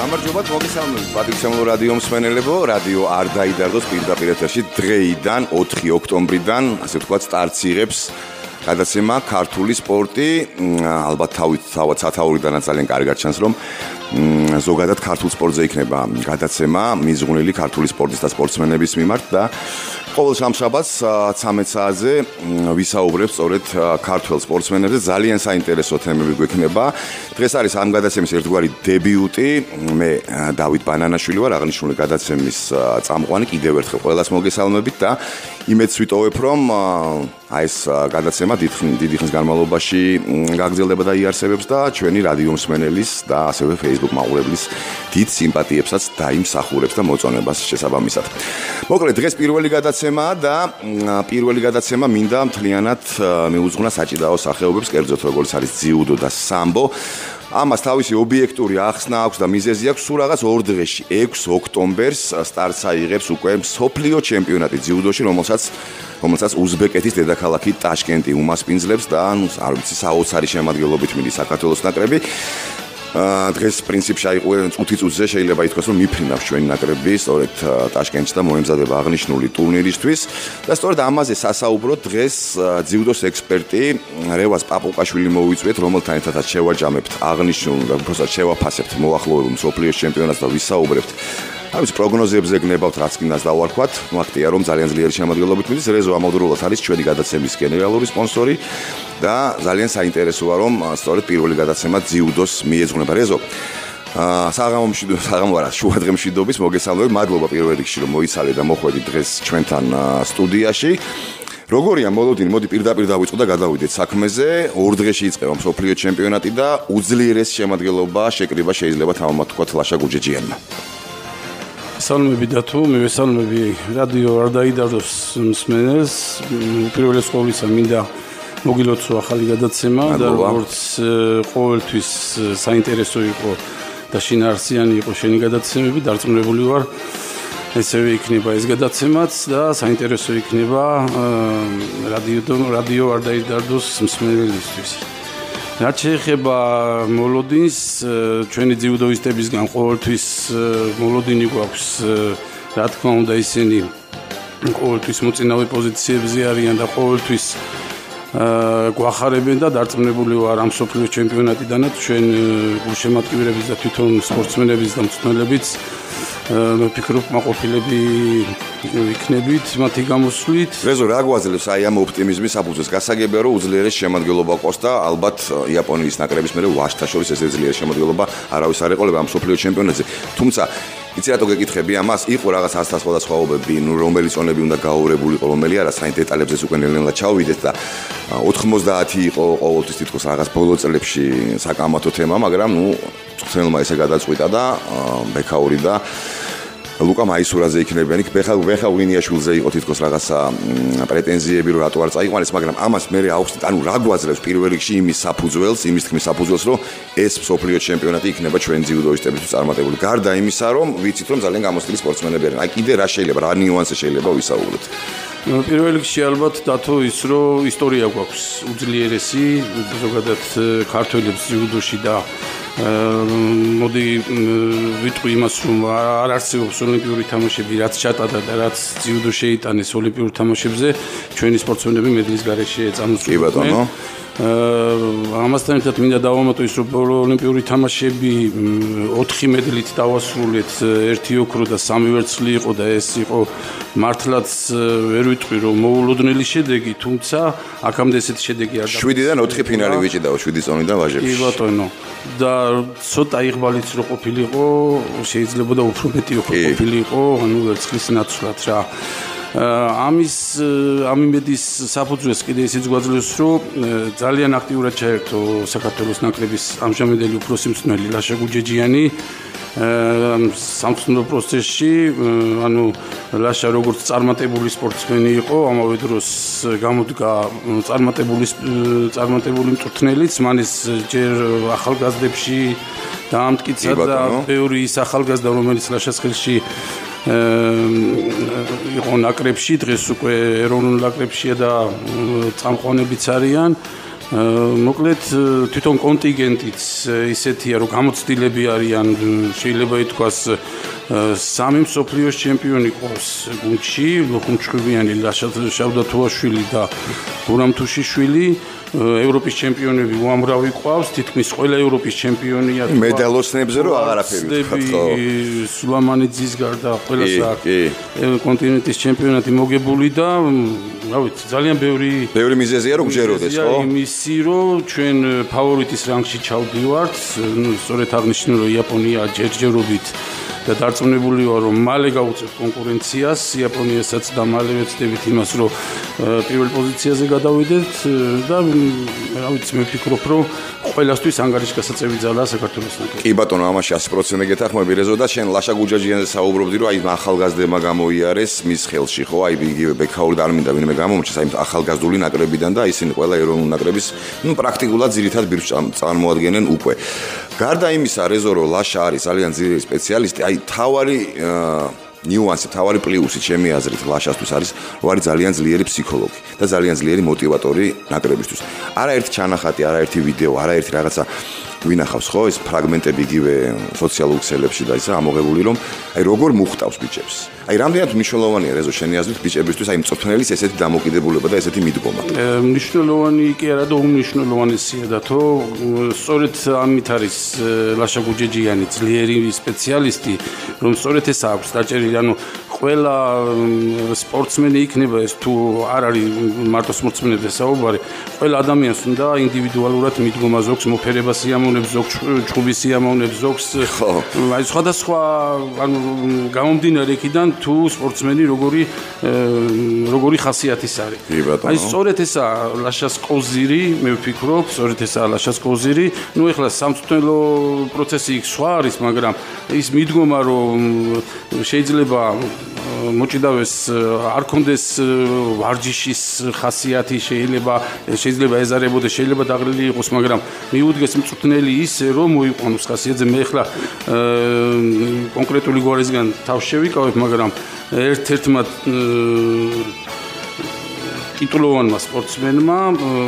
გამარჯობათ, მოგესალმებით პატრიცემულო რადიო მსმენელებო, რადიო არ დაიდარდოს პირდაპირ ეთერში დღეიდან 4 ოქტომბრიდან, ასე ვთქვათ, სტარტს იღებს გადაცემა ქართული სპორტი, ალბათ თავად სათაურიდანაც ძალიან კარგად ჩანს, რომ ზოგადად ქართულ სპორტზე იქნება გადაცემა მიზღვნილი ქართული სპორტის და სპორტსმენების მიმართ და ყოველ შაბათს 13 საათზე ვისაუბრებ სწორედ ქართველ სპორტსმენებზე, ძალიან საინტერესო თემები გვექნება. დღეს არის ამ გადაცემის ერთგვარი დებიუტი. მე დავით ბანანაშვილი ვარ, აღნიშნული გადაცემის წამყვანი. კიდევ ერთხელ ყველას მოგესალმებით და იმედს ვიტოვებ, რომ ეს გადაცემა დიდი ხნის განმავლობაში გაგრძელდება და იარსებებს და ჩვენი რადიო მსმენელის და ასევე Facebook მაყურებლის დიდ სიმპათიებსაც დაიმსახურებს და მოწონებას შესაბამისად. მოკლედ დღეს პირველი გადაცემაა და პირველი გადაცემა მინდა მთლიანად მიუძღვნა საჭიდაო სახეობებს, კერძოდ როგორც არის ძიუდო და სამბო. ამას თავისი ობიექტური ახსნა აქვს და მიზეზი აქვს. სულ რაღაც 2 დღეში 6 ოქტომბერს სტარტს აიღებს უკვე მსოფლიო ჩემპიონატი ძიუდოში, რომელსაც უზბეკეთის დედაქალაქი ტაშკენტი უმასპინძლებს და არ ვიცი საოცარი შემადგენლობით მიდის საქართველოს ნაკრები. დღეს პრინციპში აიყურე წუთი-წუთზე შეიძლება ითქვას, რომ მიფრინავს ჩვენი ნაკრები სწორედ ტაშკენტში და მოემზადება აღნიშნული ტურნირისთვის და სწორედ ამაზე სასაუბროთ დღეს ძიუდოს ექსპერტი რევაზ პაპუკაშვილი მოვიწვიეთ, რომელთან ერთადაც შევაჯამებთ აღნიშნულ და უბრალოდ შევაფასებთ მოახლოებულ მსოფლიოს ჩემპიონატს და ვისაუბრებთ არის პროგნოზებზე გნებავთ, რაც კიდაც დავარქვათ. მოახტია, რომ ძალიან ძლიერი შემადგენლობით მიდის. რეზო ამავდროულად არის ჩვენი გადაცემის გენერალური სპონსორი და ძალიან საინტერესოა, რომ სწორედ პირველი გადაცემა ძიუდოს მიეძღვნება. რეზო, საღამო არა, შუადღე მშვიდობის მოგესალმებით. მადლობა პირველ რიგში, რომ მოიცალე და მოხვედით დღეს ჩვენთან სტუდიაში. როგორია მოლოდინი? მოდი პირდაპირ დავიწყო და გადავიდეთ საქმეზე. 2 დღეში იწყება მსოფლიო ჩემპიონატი და უძლიერეს შემადგენლობა შეკრიბა შეიძლება თამამად თქვათ ლაშა გუჯეჯიანმა. სალმები დათო, მივესალმები რადიო არ დაიდარდოს მსმენელს. პირველეს ყოვლისა მინდა მოგილოცო ახალი გადაცემა და როგორც ყოველთვის საინტერესო იყო და შინაარსიანი იყო შენი გადაცემები, დარწმუნებული ვარ ესევე იქნება ეს გადაცემაც და საინტერესო იქნება რადიო არ დაიდარდოს მსმენელისთვის. რაც შეეხება მოლოდინს, ჩვენი ძიუდოისტებისგან ყოველთვის მოლოდინი გვაქვს, რა თქმა უნდა, ისინი ყოველთვის მოწინავე პოზიციებზე არიან და ყოველთვის გვახარებენ და დარწმუნებული ვარ ამ მსოფლიო ჩემპიონატიდანაც ჩვენ გულშემატკივრების და თვითონ სპორტსმენების და მწვრთნელებიც ვფიქრობ მაყოფილები იქნებით მათი გამოსვლით. რეზო რა გვაძლევს აი ამ ოპტიმიზმის საფუძველს? გასაგებია, რომ უძლიერეს შემადგენლობა ყავს და ალბათ იაპონიის ნაკრების მერე ვაშთა შორის ეს ძლიერი შემადგენლობა არავის არ ეყოლება ამ მსოფლიო ჩემპიონატზე. თუმცა იცი რატო გეკითხები ამას? იყო რაღაც სხვადასხვაობები, რომელი წონები უნდა გაუღებულიყო, რომელი არა, საინტერესო დეტალებზეც უკვე ნელ-ნელა ჩავიდეთ და 90 იყო ყოველთვის თითქოს რაღაც ბოლო წლებში საკამათო თემა, მაგრამ წვრთნელმა ესე გადაწყვიტა და ბექაური და ლუკა მაისურაძე იქნებიან. იქ ბეხა ვინიაშვილზე იყო თითქოს რაღაცა პრეტენზიები, რომ რატო არ წაიყვანეს, მაგრამ ამას მე აუხსნით, ანუ რა გვაძლევს პირველ რიგში იმის თქმის საფუძველს, რომ ეს მსოფლიო ჩემპიონატი იქნება ჩვენ ძიუდოისტებისთვის წარმატებული. გარდა იმისა, რომ ვიცით, რომ ძალიან გამოცდილი სპორტსმენები არიან. აი კიდე რა შეიძლება, რა ნიუანსი შეიძლება ვისაუბროთ? პირველ რიგში ალბათ დათო ის, რომ ისტორია გვაქვს უძლიერესი ზოგადად ქართველებს ძიუდოში და მოდი ვიტყვი იმას, რომ არ არსებობს ოლიმპიური თამაშები, რაც ჩატარდა და რაც ძიუდო შეიტანეს ოლიმპიურ თამაშებზე, ჩვენი სპორტსმენები მედლის გარეშე წამოსულიყვნენ. კი ბატონო. ამასთან ერთად მინდა დავამატო ის, რომ ბოლო ოლიმპიური თამაშები 4 მედლით დავასრულეთ, 1 ოქრო და 3 ვერცხლი იყო და ეს იყო მართლაც ვერ ვიტყვი, რომ მოულოდნელი შედეგი, თუმცა აქამდე ესეთი შედეგი არ დაგვეცი. 7-დან 4 ფინალი ვიჭიდაო, 7 წონიდან ვაჟებში. კი ბატონო. და ცოტა იღბალიც რო ყოფილიყო, შეიძლება და უფრო მეტი ყოფილიყო, ანუ ვერცხლის ნაცვლად რა. ამ იმედის საფუძველს კიდე ისიც გვაძლევს, რომ ძალიან აქტიურად ჩაერთო საქართველოს ნაკრების ამჟამინდელი უფროსი მწვრთნელი ლაშა გუჯეჯიანი სამწვრთნელო პროცესში, ანუ ლაშა როგორც წარმატებული სპორტსმენი იყო, ამავე დროს გამოდგა წარმატებული მწვრთნელიც, მან ეს ჯერ ახალგაზრდებში დაამტკიცა და ბევრი ის ახალგაზრდა, რომელიც ლაშას ხელში იყო ნაკრებში, დღეს უკვე ეროვნულ ნაკრებშია და წამყვანებიც არიან. მოკლედ თვითონ კონტინგენტიც ისეთია, რომ გამოცდილები არიან, შეიძლება ითქვას სამი მსოფლიოს ჩემპიონი ყავს გუნდში, ლუხუმჩხუბიანი, შავდათუაშვილი და გურამ თუშიშვილი. ევროპის ჩემპიონები უამრავი ყავს, თითქმის ყველა ევროპის ჩემპიონია. მედალოსნებზე რო აღარაფერი ვთქვათ, ხო? სულამანიძის გარდა ყველას აქვს კონტინენტის ჩემპიონატი მოგებული და, რა ვიცი, ძალიან ბევრი მიზეზია რომ გჯეროდეს, ხო? იმისი რომ ჩვენ ფავორიტის რანგში ჩავდივართ, სწორედ აღნიშნე რომ იაპონია ჯერჯერობით და დარწმუნებული ვარ რომ მალე გავუწევთ კონკურენციას იაპონიასაც და მალე ვეცდებით იმას რომ პირველ პოზიციაზე გადავიდეთ და რა ვიცი მე ვფიქრობ რომ ყველასთვის ანგარიშგასაწევი ძალაა საქართველოს ნაკრები. კი ბატონო, ამაში 100% გეთანხმები რეზო და შენ ლაშა გუჯაჯიანზე საუბრობდი რომ აი ახალგაზრდებმა გამოიარეს მის ხელში, ხო? აი იგივე ბექაური და არ მინდა ვინმე გამომრჩეს აი ახალგაზრდული ნაკრებიდან და ისინი ყველა ეროვნული ნაკრების პრაქტიკულად ძირითად ბირთვს წარმოადგენენ უკვე. გარდა იმისა რეზო რომ ლაშა არის ძალიან ძლიერი სპეციალისტი, აი თავარი ნიუანსი, თავარი პლუსი ჩემი აზრით ლაშასთვის არის, რომ არის ძალიან ძლიერი ფსიქოლოგი და ძალიან ძლიერი მოტივატორი ნაკრებისთვის. არაერთი ჩანახატი, არაერთი ვიდეო, არაერთი რაღაცა ვინახავს ხო ეს ფრაგმენტები იგივე სოციალურ ქსელებში და ისე ამოღებული რომ აი როგორ მუხტავს ბიჭებს. აი რამდენად მნიშვნელოვანია რეზო შენი აზრით ბიჭებისთვის აი მწვრთნელის ესეთი დამოკიდებულება და ესეთი მიდგომა. მნიშვნელოვანი კი არა და უმნიშვნელოვანესია და თო სწორედ ამით არის ლაშა გუჯეჯიანი ძლიერი სპეციალისტი რომ სწორედ ეს აქვს დაჭერილი ანუ ყველა სპორტსმენი იქნება ეს თუ არ არის მარტო სპორტსმენებზე საუბარი ყველა ადამიანს უნდა ინდივიდუალურად მიდგომა ზოგს მოფერება სიამოვნებს ზოგს ჩხუბის სიამოვნებს ზოგს აი სხვადასხვა ანუ გამომდინარე იქიდან თუ სპორტსმენი როგორი ხასიათის არის აი სწორედ ესა ლაშას კოზირი მე ვფიქრობ სწორედ ესა ლაშას კოზირი ნუ ეხლა სამწვრთნელო პროცესი იქ სხვა არის მაგრამ ის მიდგომა რომ შეიძლება მოჭიდავეს არ კონდეს ვარჯიშის ხასიათი შეიძლება ეზარებოდეს შეიძლება დაღლილი იყოს მაგრამ მიუდგეს მწვრთნელი ისე რომ მოიყვანოს ხასიათზე მე ახლა კონკრეტული გვარისგან თავს შევიკავებ მაგრამ ერთ-ერთმა ტიტულოვანმა სპორტსმენმა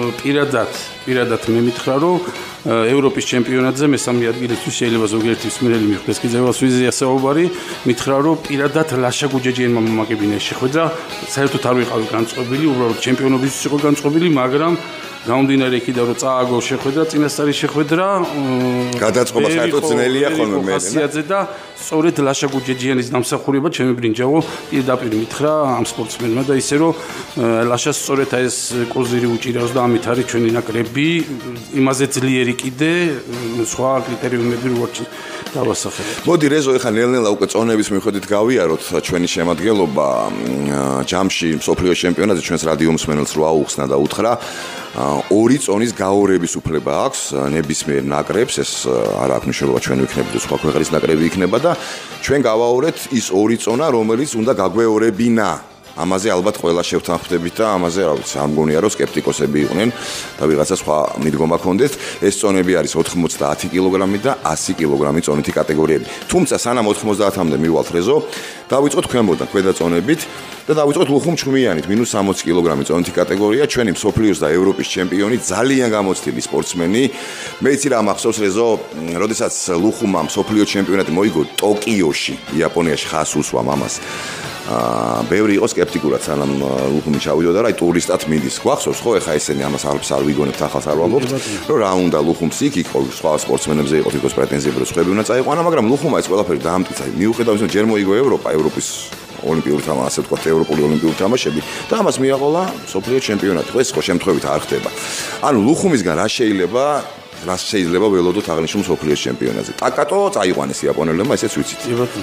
პირადად მე მითხრა რომ ევროპის ჩემპიონატზე მესამე ადგილისთვის შეიძლება ზოგიერთი მსმენელი მიხვდეს კიდევაც ვიზია საუბარი მითხრა რომ პირადად ლაშა გუჯეჯიანმა მომაგებინა შეხვედრა საერთოდ არ ვიყავი განწყობილი უბრალოდ ჩემპიონობისთვის იყო განწყობილი მაგრამ გამომდინარე იქიდან რომ წააგო შეხვედრა წინასწარი შეხვედრა გადაწყობა საერთოდ ძნელია ხოლმე მე ხასიათზე და სწორედ ლაშა გუჯეჯიანის დამსახურება ჩემი ბრინჯაო პირდაპირ მითხრა ამ სპორტსმენმა და ისე რომ ლაშას სწორედ ეს კოზირი უჭირავს და ამით არის ჩვენი ნაკრები იმაზე ძლიერი კიდე სხვა კრიტერიუმები როგორ დავასახელებ. მოდი რეზო ეხლა ნელ-ნელა უკვე წონების მიხედვით გავიაროთ ჩვენი შემადგენლობა ჯამში მსოფლიოს ჩემპიონატზე ჩვენს რადიო მსმენელს რო აუხსნა და უთხრა ორი წონის გაორების უფლება აქვს ნებისმიერ ნაკრებს ეს არ აქვს მნიშვნელობა ჩვენ ვიქნებით სხვა ქვეყნის ნაკრები იქნება და ჩვენ გავაორეთ ის ორი წონა რომელიც უნდა გაგვეორებინა ამაზე ალბათ ყველა შევთანხმდებით და ამაზე რა ვიცი არ მგონია რომ სკეპტიკოსები იყვნენ და ვიღაცა სხვა მიდგომა ქონდეთ ეს წონები არის 90 კილოგრამი და 100 კილოგრამი წონითი კატეგორიები თუმცა სანამ 90-მდე მივალთ რეზო დავიწყოთ ქვემოდან ქვედა წონებით და დავიწყოთ ლუხუმჩხუმიანით -60 კილოგრამი წონითი კატეგორია ჩვენი მსოფლიოს და ევროპის ჩემპიონი ძალიან გამოცდილი სპორტსმენი მე იცი რა მახსოვს რეზო როდესაც ლუხუმმა მსოფლიოს ჩემპიონატი მოიგო ტოკიოში იაპონიაში ხას უსვამ ამას ბევრი იყო სკეპტიკურად სანამ ლუხუმი ჩავიდოდა რა ტურისტად მიდის გვახსოვს ხო ეხა ესენი ამას არ ვიგონებთ ახალს არ ვამბობთ რომ რა უნდა ლუხუმს იქ იყო სხვა სპორტსმენებზე იყო თვითონ პრეტენზიები რომ სხვები უნდა წაიყვანა მაგრამ ლუხუმმა ეს ყველაფერი დაამტკიცა მიუხედავად იმისა ჯერ მოიგო ევროპის ოლიმპიური თამაში ასე ვთქვათ ევროპული ოლიმპიური თამაშები და ამას მიაღოლა მსოფლიოს ჩემპიონატი ხო ეს ხო შემთხვევით არ ხდება ანუ ლუხუმისგან რა შეიძლება ველოდოთ აღნიშნულ მსოფლიოს ჩემპიონატზე ტაკატო წაიყვანეს იაპონელებმა ესეც ვიცით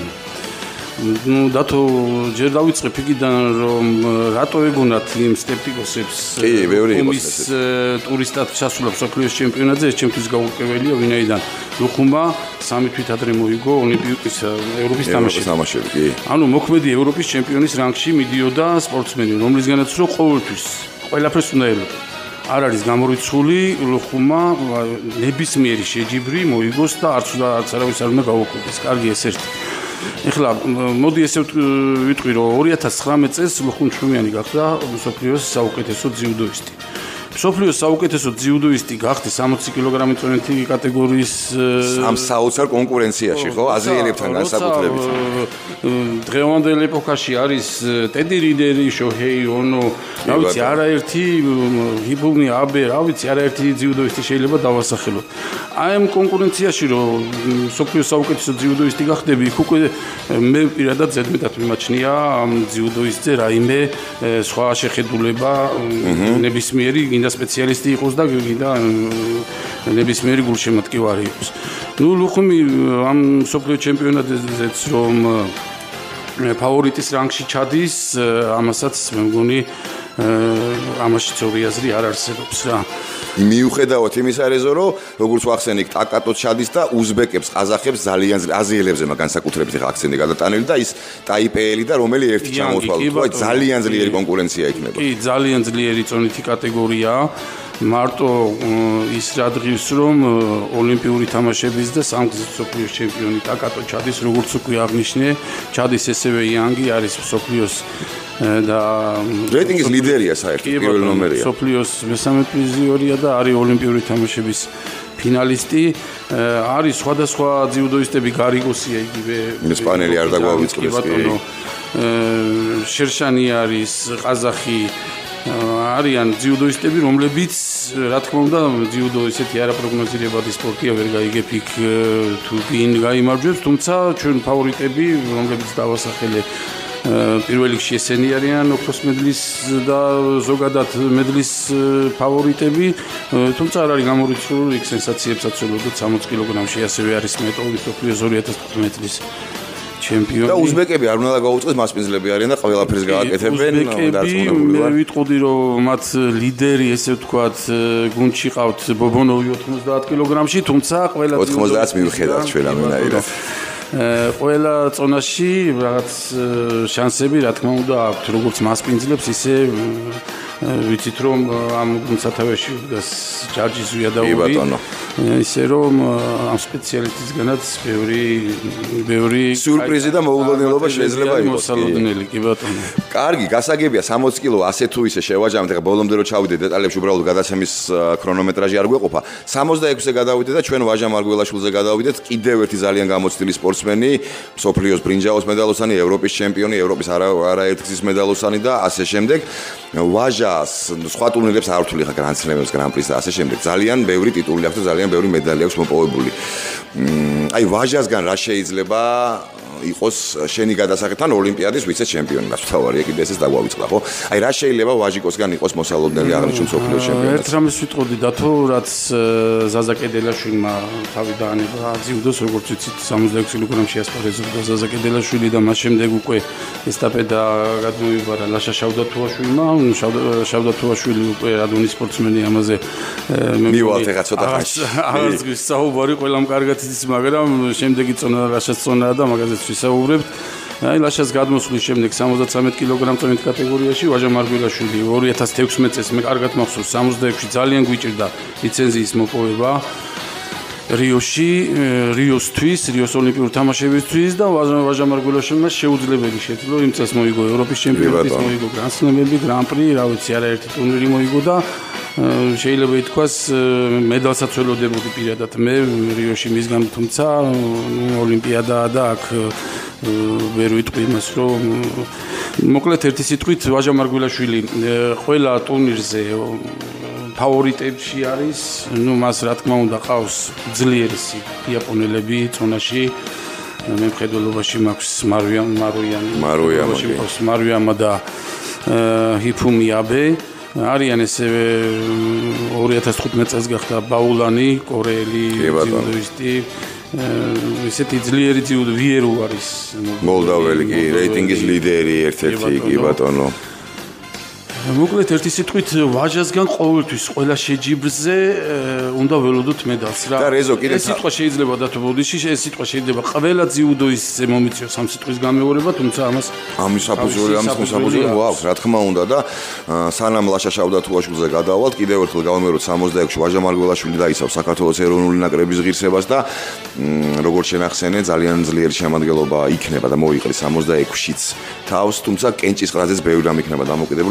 ну дато ჯერ დავიწყებ იქიდან რომ რატო ეგონათ იმ სკეპტიკოსებს ლუხუმის ტურისტად ჩასულა მსოფლიოს ჩემპიონატზე ეს ჩემთვის გაურკვეველია ვინაიდან ლუხუმმა 3 თვით ადრე მოიგო ოლიმპიიკის ევროპის თამაშები კი ანუ მოქმედი ევროპის ჩემპიონის რანგში მიდიოდა სპორტსმენი რომლისგანაც რო ყოველთვის ყველაფერს უნდა ელოდა არ არის გამორიცხული ლუხუმმა ნებისმიერი შეჯიბრი მოიგოს და არც არავის არ უნდა გაუკვირდეს კარგი ეს ერთი ეხლა მოდი ესე ვიტყვი რომ 2019 წელს ლუხუმჩხუმიანი გახდა მსოფლიოს საუკეთესო ძიუდოისტი მსოფლიოს საუკეთესო ძიუდოისტი გახდი 60 კილოგრამი წონითი კატეგორიის ამ საოცარ კონკურენციაში, ხო? აზიელებთან განსაკუთრებით. დღევანდელ ეპოქაში არის ტედი რიდერი, შოჰეი ონო, რა ვიცი, არაერთი ჰიფუმი აბე, რა ვიცი, არაერთი ძიუდოისტი შეიძლება დავასახელო. აი ამ კონკურენციაში რომ მსოფლიოს საუკეთესო ძიუდოისტი გახდები, იქ უკვე მე პირადად ზედმეტად მიმაჩნია ამ ძიუდოისტზე რაიმე სხვა შეხედულება ნებისმიერი გინდა სპეციალისტი იყოს და გინდა ნებისმიერი გულშემატკივარი იყოს. ნუ ლუხუმი ამ მსოფლიო ჩემპიონატზეც რომ ფავორიტის რანგში ჩადის, ამასაც მე მგონი ამაში ძორი აზრი არ არსებობს რა. მიუხედავად იმისა, რომ როგორც ვახსენე, ტაკატოც ჩადის და უზბეკებს, ყაზახებს ძალიან აზიელებზე განსაკუთრებით ხა აქცენტი გადატანილი და ის ტაიპეელი და რომელი ერთი ჩამოთვალოთ, ძალიან ძლიერი კონკურენცია იქნება. კი, ძალიან ძლიერი წონითი კატეგორიაა. მარტო ის რა დღის რომ ოლიმპიური თამაშების და სამგზის მსოფლიოს ჩემპიონი ტაკატო ჩადის, როგორც უკვე აღნიშნე, ჩადის ესევე იანგი არის მსოფლიოს და რეიტინგის ლიდერია საერთოდ პირველ ნომერია. მსოფლიოს მესამე პრიზიორია და არის ოლიმპიური თამაშების ფინალისტი. არის სხვადასხვა ძიუდოისტები, გარიგოსია იგივე ესპანელი არ დაგვავიწყდეს კი. შერშანი არის ყაზახი არიან ძიუდოისტები, რომლებიც რა თქმა უნდა ძიუდო ისეთი არაპროგნოზირებადი სპორტია, ვერ გაიგებ იქ თუ ვინ გაიმარჯვებს, თუმცა ჩვენ ფავორიტები, რომლებიც დავასახელე პირველ რიგში ესენი არიან ოქროს მედლის და ზოგადად მედლის ფავორიტები, თუმცა არ არის გამორიცხული იქ სენსაციებსაც ვველოდოთ 60 კილოგრამში ასევე არის მეტოლის მსოფლიოს 2015 წლის ჩემპიონი. და უზბეკები არ უნდა გაუწყდეს მასპინძლები არიან და ყველაფერს გააკეთებენ დარწმუნებული ვარ. მე ვიტყოდი რომ მათ ლიდერი ესე ვთქვათ გუნდში ყავთ ბობონოვი 90 კილოგრამში, თუმცა ყველა 90-ს მივხედავთ ჩვენ ამენაირად. ყველა წონაში რაღაც შანსები რა თქმა უნდა აქვთ, როგორც მასპინძლებს, ისე ვიცით რომ ამ გუნდსათავეში დგას ჯარჯი ზვიადაური. ისე რომ ამ სპეციალისტისგანაც ბევრი სიურპრიზი და მოულოდნელობა შეიძლება იყოს. მოსალოდნელი, კი ბატონო. კარგი, გასაგებია 60 კილო ასე თუ ისე შევაჯამეთ, ახლა ბოლომდე რო ჩავიდეთ დეტალებში, უბრალოდ გადაცემის ქრონომეტრაჟი არ გვეყოფა. 66-ზე გადავიდეთ და ჩვენ ვაჟა მარგველაშვილზე გადავიდეთ, კიდევ ერთი ძალიან გამოცდილი სპორტსმენი, მსოფლიოს ბრინჯაოს მედალოსანი, ევროპის ჩემპიონი, ევროპის არაერთგზის მედალოსანი და ასე შემდეგ. ვაჟას სხვა ტურნირებს არ ვთვლი ხა გრანდსლემებს, გრან-პრის და ასე შემდეგ. ძალიან ბევრი ტიტული აქვს და ძალიან ბევრი მედალი აქვს მოპოვებული. აი ვაჟასგან რა შეიძლება იყოს შენი გადასახით ან ოლიმპიადის ვიცე-ჩემპიონი, რაც თავარია კიდე ესეც დაგვავიწყდა, ხო? აი რა შეიძლება ვაჟიკოსგან იყოს მოსალოდნელი აღნიშნულ მსოფლიო ჩემპიონატს? ერთ რამეს ვიტყოდი დათო, რაც ზაზა კედელაშვილმა თავი დაანება ძიუდოს, როგორც ვიცით, 66 კილოგრამში ასპარეზობდა ზაზა კედელაშვილი და მას შემდეგ უკვე ესტაფეტა გადმოიბარა ლაშა შავდათუაშვილმა. შავდათუაშვილი უკვე რადონის სპორტსმენი ამაზე მივალთ ეხა ცოტა ხანში. აღარც საუბარი ყველამ კარგად იცის, მაგრამ შემდეგი წონა ლაშას წონაა და მაგაზეც ვისაუბრებთ. აი ლაშას გადმოსვლის შემდეგ 73 კილოგრამ წონით კატეგორიაში ვაჟა მარგველაშვილი 2016 წელს მე კარგად მახსოვს 66-ში ძალიან გვიჭირდა ლიცენზიის მოპოვება რიოს ოლიმპიურ თამაშებისთვის და ვაჟა მარგველაშვილმა შეუძლებელი შეძლო იმ წელს მოიგო ევროპის ჩემპიონატის, მოიგო გრან-სლემები, გრან-პრი, რა ვიცი, არაერთი ტურნირი მოიგო და შეიძლება ითქვას მედალსაც ველოდებოდი პირადად მე რიოში მისგან, თუმცა ოლიმპიადაა და აქ ვერ ვიტყვი იმას რომ მოკლედ ერთი სიტყვით ვაჟა მარგველაშვილი ყველა ტურნირზე ფავორიტებში არის, ნუ მას რა თქმა უნდა ყავს ძლიერესი იაპონელები წონაში. მე მხედველობაში მაქვს მარუიამა და ჰიფუმი აბე. არიან ესევე 2015 წელს გახდა ბაულანი, კორეელი ძიუდოისტი. ესეთი ძლიერი ძიუდო ვიერუ არის მოლდაველი კი, რეიტინგის ლიდერი ერთ-ერთი კი ბატონო. მოკლედ ერთი სიტყვით ვაჟასგან ყოველთვის ყველა შეჯიბრზე უნდა ველოდოთ მედალს რა. და რეზო კიდე ეს სიტყვა შეიძლება დათბოდიში, ეს სიტყვა შეიძლება ყველა ძიუდოისტზე მომიწიოს ამ სიტყვის გამეორება, თუმცა ამის საფუძველი გვაქვს, რა თქმა უნდა და სანამ ლაშა შავდათუაშვილზე გადავალთ, კიდევ ერთხელ გავამეოროთ 66-ში ვაჟა მარგველაშვილი დაიცავს საქართველოს ეროვნული ნაკრების ღირსებას და როგორც შენახსენე, ძალიან ძლიერი შემადგენლობა იქნება და მოიყრის 66-შიც თავს, თუმცა კენჭისყრაზეც ბევრი რამ იქნება დამოკიდებული, კენჭისყრა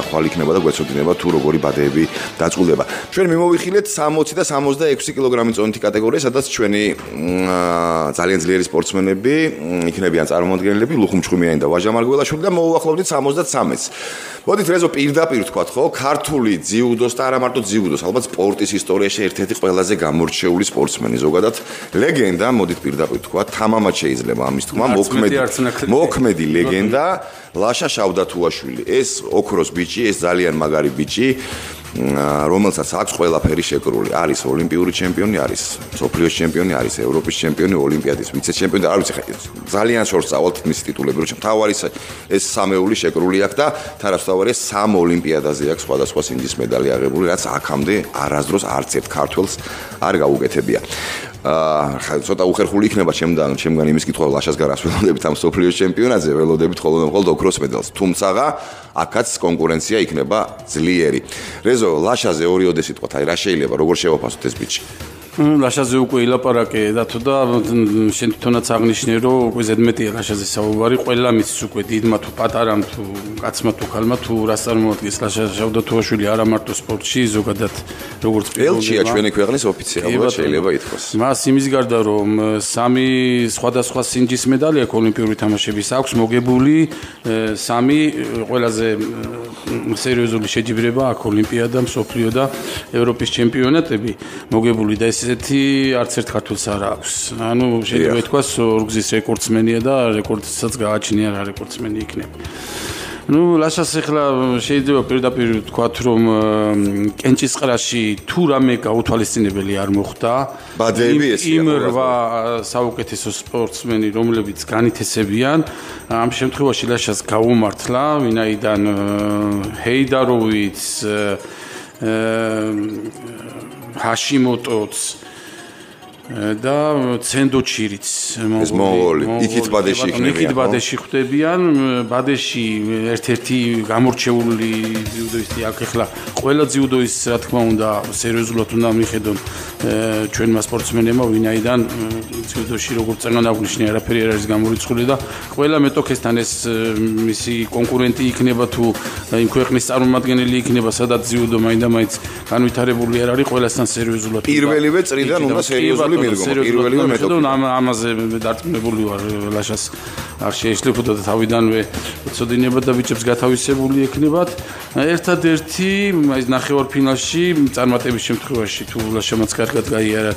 ახვალ იქნება და გვეცოდინება თუ როგორი ბადეები დაწყვილდება. ჩვენ მიმოვიხილეთ 60 და 66 კილოგრამის წონითი კატეგორია, სადაც ჩვენი ძალიან ძლიერი სპორტსმენები იქნებიან წარმომადგენლები, ლუხუმ ჩხუმიანი და ვაჟა მარგველაშვილი და მოუახლოვდით 73-ს. მოდით რეზო პირდაპირ ვთქვათ, ხო, ქართული ძიუდოს და არა მარტო ძიუდოს, ალბათ სპორტის ისტორიაში ერთ-ერთი ყველაზე გამორჩეული სპორტსმენი, ზოგადად ლეგენდა, მოდით პირდაპირ ვთქვათ, თამამად შეიძლება ამის თქმა, მოქმედი ლეგენდა ლაშა შავდათუაშვილი. ეს ოქროს ბიჭი, ეს ძალიან მაგარი ბიჭი, რომელსაც აქვს ყველაფერი შეკრული. არის ოლიმპიური ჩემპიონი, არის მსოფლიოს ჩემპიონი, არის ევროპის ჩემპიონი, ოლიმპიადის ვიცე-ჩემპიონი და არ ვიცი, ძალიან შორს წავალთ მის ტიტულები, რომ თავარი ეს სამეული შეკრული აქვს და თავარია 3 ოლიმპიადაზე აქვს სხვადასხვა სინჯის медали აღებული, რაც აქამდე არასდროს არც ერთ ქართველს არ გაუკეთებია. ცოტა უხერხული იქნება ჩემგან იმის კითხვა ლაშას გარას ველოდებით ამ მსოფლიოს ჩემპიონატზე, ველოდებით მხოლოდ ოქროს მედალს. თუმცა აქაც კონკურენცია იქნება ძლიერი. რეზო, ლაშაზე ორიოდე სიტყვათ, აი რა შეიძლება, როგორ შევაფასოთ ეს ბიჭი? ლაშაზე უკვე ილაპარაკე დათო და შენ თვითონაც აღნიშნე რომ უკვე ზედმეტია ლაშაზე საუბარი, ყველა მის უკვე დიდმა თუ პატარამ თუ კაცმა თუ ქალმა თუ რას წარმოადგენს ლაშა შავდათუაშვილი არა მარტო სპორტში, ზოგადად როგორც ელჩია ჩვენი ქვეყნის ოფიციალურად შეიძლება ითქვას. მას იმის გარდა რომ 3 სხვადასხვა სინჯის медали აქვს ოლიმპიური თამაშების აქვს მოგებული 3 ყველაზე სერიოზული შეჯიბრება აქვს ოლიმპიადა, მსოფლიო და ევროპის ჩემპიონატები მოგებული და ესეთი არც ერთ ქართველს არ აქვს. ანუ შეიძლება ითქვას ორგზის რეკორდსმენია და რეკორდსაც გააჩნია რა რეკორდსმენი იქნება. ლაშას ახლა შეიძლება პირდაპირ ვთქვათ რომ კენჭისყრაში თუ რამე გაუთვალისწინებელი არ მოხდა. ბადეები ესია. იმ 8 საუკეთესო სპორტსმენი რომლებიც განითესებიან, ამ შემთხვევაში ლაშას გაუმართლა, ვინაიდან ჰეიდაროვიც ჰაშიმოტოც და ცენდოჩირიც მონღოლი იქით ბადეში იქნებიან. იქით ბადეში ხვდებიან. ბადეში ერთ-ერთი გამორჩეული ძიუდოისტი აქ ახლა ყველა ძიუდოისტს რა თქმა უნდა სერიოზულად უნდა მიხედონ ჩვენმა სპორტსმენებმა, ვინაიდან ძიუდოში როგორც წეგან აღნიშნე არაფერი არ არის გამორიცხული და ყველა მეტოქესთან ეს მისი კონკურენტი იქნება თუ იმ ქვეყნის წარმომადგენელი იქნება, სადაც ძიუდო მაინდა-მაინც განვითარებული არ არის, ყველასთან სერიოზულად. პირველივე წრიდან უნდა სერიოზული პირველივე მეტოქე. ამაზე დარწმუნებული ვარ, ლაშას არ შეეშლებოდა და თავიდანვე ცოდინება და ბიჭებს გათავისებული ექნებათ. ერთადერთი ეს ნახევარფინალში წარმატების შემთხვევაში თუ ლაშამაც კარგად გაიარა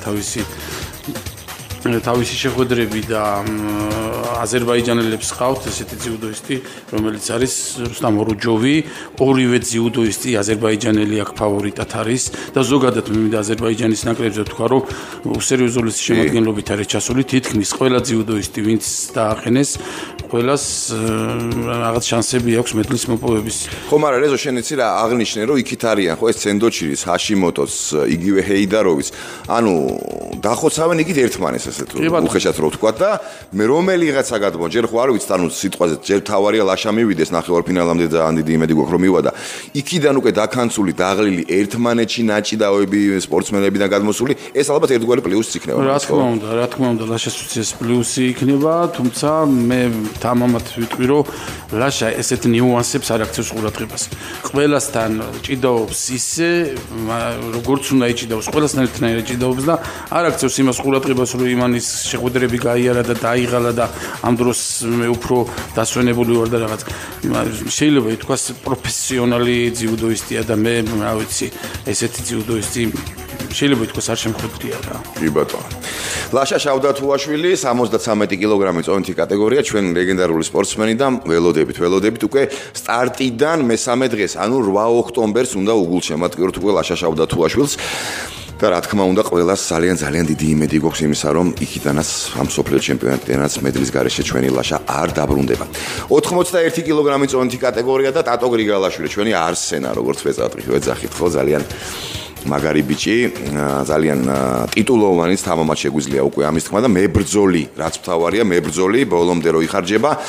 თავისი შეხვედრები და აზერბაიჯანელებს ყავთ ესეთი ძიუდოისტი, რომელიც არის რუსტამ ორუჯოვი, ორივე ძიუდოისტი აზერბაიჯანელი აქ ფავორიტად არის და ზოგადად მე მინდა აზერბაიჯანის ნაკრებზე ვთქვა, რომ სერიოზული შემადგენლობით არის ჩასული, თითქმის ყველა ძიუდოისტი, ვინც დააყენეს, ყველას რაღაც შანსები აქვს მედლის მოპოვების. ხო, მაგრამ რეზო შენ იცი რა აღნიშნე, რომ იქით არიან, ხო, ეს ცენდოჩირის, ჰაშიმოტოს, იგივე ჰეიდაროვის, ანუ დახოცავენ იქით ერთმანეს ესე თუ უხეშად რო ვთქვა და მე რომელიღაცა გადმო, ჯერ ხო არ ვიცით, ანუ სიტყვაზე ჯერ თავარია ლაშა მივიდეს ნახევარფინალამდე და დიდი იმედი გვაქვს რომ მივიდა. იქიდან უკვე დაქანცული, დაღლილი ერთმანეთში ნაჭიდაოები სპორტსმენებიდან გადმოსული, ეს ალბათ ერთგვარი პლუსი იქნება. რა თქმა უნდა, ლაშას უცეს პლუსი იქნება, თუმცა მე თამამად ვიტყვი, რომ ლაშა ესეთ ნიუანსებს არ აქცევს ყურადღებას. ყველასთან ჭიდაობს ისე, როგორც უნდა იჭიდაოს, ყველასთან ერთნაირად ჭიდაობს და არ აქცევს იმას ყურადღებას, რომ იმანის შეხვედრები გაიარა და დაიღალა და ამ დროს მე უფრო დასვენებული ვარ და რაღაც შეიძლება ითქვას პროფესიონალი ძიუდოისტია და მე რა ვიცი, ესეთი ძიუდოისტი შეიძლება ითქვას არ შემხვედრია რა. კი ბატონო. ლაშა შავდათუაშვილი 73 კილოგრამის წონითი კატეგორია, ჩვენ ლეგენდარული სპორტსმენი და ველოდებით უკვე სტარტიდან მესამე დღეს, ანუ 8 ოქტომბერს უნდა უგულშემატკივროთ უკვე ლაშა შავდათუაშვილს. და რა თქმა უნდა ყველას ძალიან დიდი იმედი გვაქვს იმისა, რომ იქიდანაც ამ სოფლიო ჩემპიონატიდანაც მედლის გარეშე ჩვენი ლაშა არ დაბრუნდება. 81 კილოგრამის წონითი კატეგორია და ტატო გრიგალაშვილი, ჩვენი არსენა, როგორც ვეძახით, ხო, ძალიან მაგარი ბიჭი, ძალიან ტიტულოვანი თამამად შეგვიძლია უკვე ამის თქმა და მებრძოლი, რაც მთავარია, მებრძოლი ბოლომდე რო იხარჯება.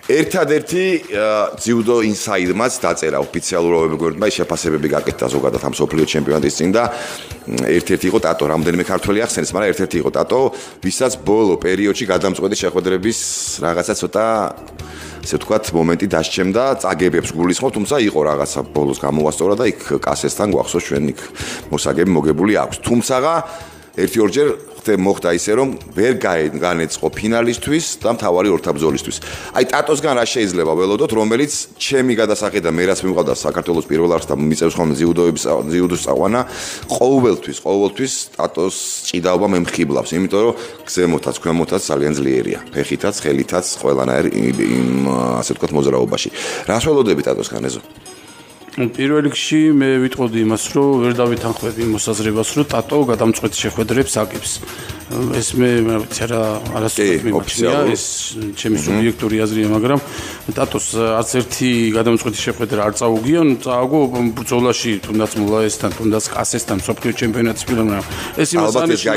ერთადერთი ძიუდო ინსაიდმაც დაწერა ოფიციალურობები გვერდმა, შეფასებები გაკეთდა ზოგადად ამ სოფლიო ჩემპიონატის წინ და ერთ-ერთი იყო ტატო, რამდენიმე ქართველი ახსენეს, მაგრამ ერთ-ერთი იყო ტატო, ვისაც ბოლო პერიოდში გადამწყვეტი შეხვედრების რაღაცა ცოტა ესე ვთქვათ, მომენტი დასჩემდა, წაგებებს გულისხმობ, თუმცა იყო რაღაცა ბოლოს გამოვასწორა და იქ კასესთან გვახსოვს ჩვენ იქ მოსაგები მოგებული აქვს. თუმცაღა ერთი-ორჯერ მოხდა ისე რომ ვერ განეწყო ფინალისტვის და მთავარი ორთაბრძოლისთვის. აი ტატოსგან რა შეიძლება ველოდოთ, რომელიც ჩემი გადასახი და მე რაც მივყავდა საქართველოს პირველ არხს და მიწევს ხოლმე ძიუდოს წაყვანა, ყოველთვის ტატოს ჭიდაობა მემხიბლავს, იმიტომ რომ გზემოთაც, ქვემოთაც ძალიან ძლიერია, ფეხითაც, ხელითაც, ყველანაირ ასე ვთქვათ მოძრაობაში. რას ველოდები ტატოსგან ეზო? პირველ რიგში მე ვიტყოდი იმას, რომ ვერ დავითანხმები იმ მოსაზრებას, რომ ტატო გადამწყვეტ შეხვედრებს აკეთებს. ეს მე ვიცი რა არასდროს მიმოჩნია, ეს ჩემი სუბიექტური აზრია, მაგრამ ტატოს არც ერთი გადამწყვეტი შეხვედრა არ წაუგია, წააგო ბრძოლაში თუნდაც მოლაესთან, თუნდაც კასესთან, მსოფლიო ჩემპიონატის ფილმმა. ეს იმას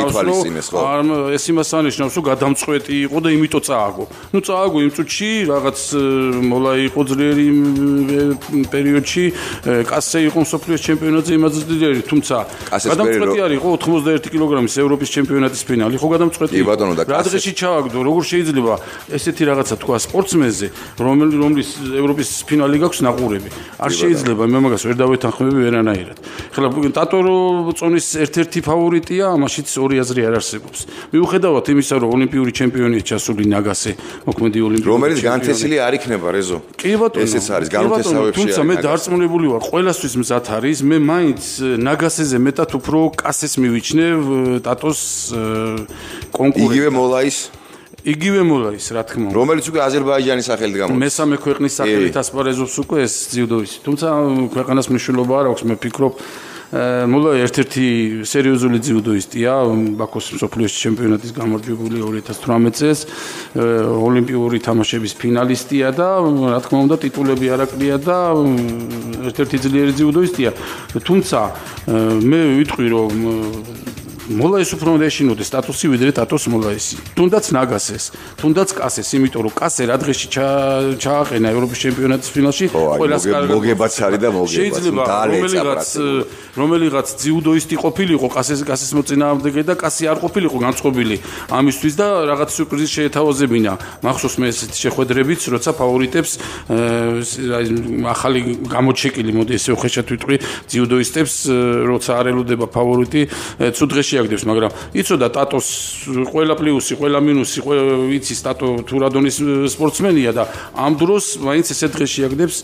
ანიშნავს, რომ გადამწყვეტი იყო და იმიტომ წააგო. ნუ წააგო იმ წუთში რაღაც მოლაი იყო ძლიერი პერიოდში, კასე იყო მსოფლიო ჩემპიონატზე იმაზე ძლიერი, თუმცა გადამწყვეტი არ იყო 91 კილოგრამის ევროპის ჩემპიონატის ფინალი. ხო გადამწყვეტი. კი ბატონო და რა დღეში ჩააგდო, როგორ შეიძლება ესეთი რაღაცა თქვა სპორტსმენზე, რომლის ევროპის ფინალი გაქვს ნაყურები. არ შეიძლება, მე მაგას ვერ დავეთანხმები ვერანაირად. ხლა ტატო წონის ერთ-ერთი ფავორიტია, ამაშიც ორი აზრი არ არსებობს. მიუხედავად იმისა, რომ ოლიმპიური ჩემპიონია ჩასული ნაგასე, მოქმედი ოლიმპიური რომელიც განთესილი არ იქნება რეზო. კი ბატონო, ესეც არის განთესავებში. თუმცა მე დარწმუნებული ვარ, ყველასთვის მზად არის, მე მაინც ნაგასეზე მეტად უფრო კასეს მივიჩნევ ტატოს კონკურენტი. იგივე მოლაის, რა თქმა უნდა. რომელიც უკვე აზერბაიჯანის სახელით გამოდის. მესამე ქვეყნის სახელით ასპარეზობს უკვე ეს ძიუდოისი. თუმცა ქვეყანას მნიშვნელობა არ აქვს, მე ფიქრობ, მოლაი ერთ-ერთი სერიოზული ძიუდოისტია, ბაქოს მსოფლიო ჩემპიონატის გამარჯვებული 2018 წელს, ოლიმპიური თამაშების ფინალისტია და რა თქმა უნდა ტიტულები არ აკლია და ერთ-ერთი ძლიერი ძიუდოისტია. თუმცა მე ვიტყვი რომ მოლაის უფრო უნდა ეშინოდეს სტატუსი ვიდრე ტატოს მოლაისი. თუნდაც ნაგასეს, თუნდაც კასეს, იმიტომ რომ კასე რა დღეში ჩააყენა ევროპის ჩემპიონატის ფინალში, ყველას მოგებაც არის და მოგებაც. რომელიღაც ძიუდოისტი ყოფილიყო კასეს მოწინააღმდეგე და კასი არ ყოფილიყო განწყობილი ამისთვის და რაღაც სიურპრიზი შეეთავაზებინა. მახსოვს მე ესეთი შეხვედრებიც, როცა ფავორიტებს ახალი გამოჩეკილი, მოდი ესე უხეშად ვიტყვი, ძიუდოისტებს, როცა არ ელოდება ფავორიტი, ცუდ დღეში აგდებს, მაგრამ იცოდა ტატოს ყველა პლუსი, ყველა მინუსი, იცის ტატო თუ რადონის სპორტსმენია და ამ დროს მაინც ესე დღეში აგდებს